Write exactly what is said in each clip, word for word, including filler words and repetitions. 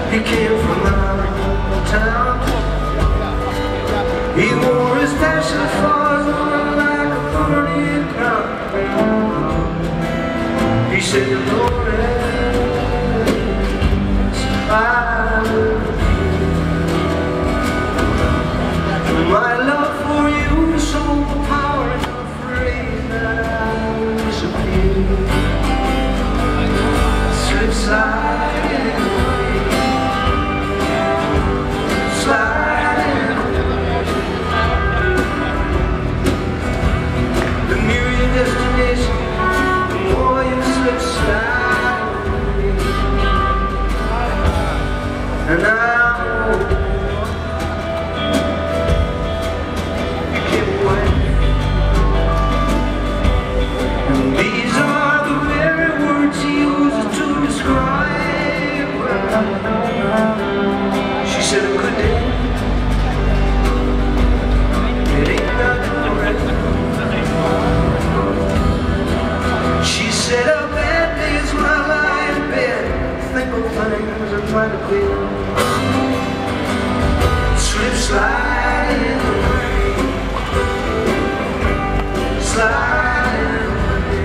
He came from out of town. He wore his passion flowers on like a thorny crown. He said, Delores, I love you. My love for you is so overpowering, I'm afraid that I will disappear. Slip sliding away, sliding away. The nearer your destination, the more you slip sliding away. And I know you came away. And these are the very words he uses to describe her. She said a good day, it ain't nothing right. She said a bad day is when I lie in bed, think of things I'm trying to clear. Slip sliding away, sliding away.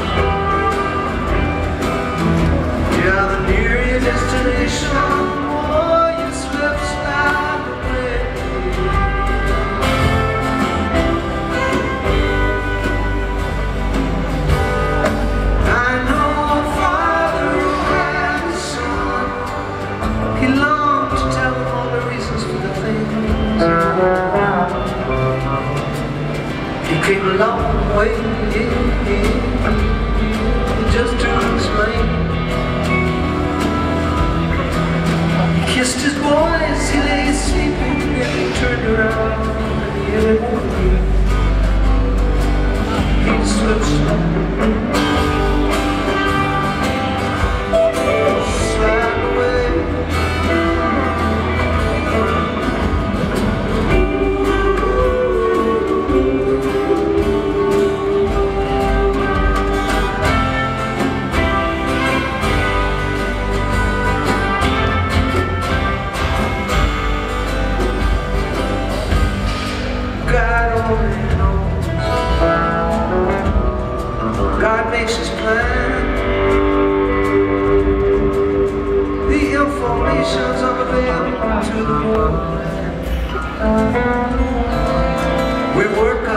Yeah, the nearer your destination, the more you slip slide away. I know a father who had a son. He longed to tell him all the reasons for the things. He came a long way, yeah, yeah, just to explain. He kissed his boy as he lay sleeping, and he turned around and he hit him away. He slipped slide away. God only knows. God makes his plan. The information's unavailable to the world. We work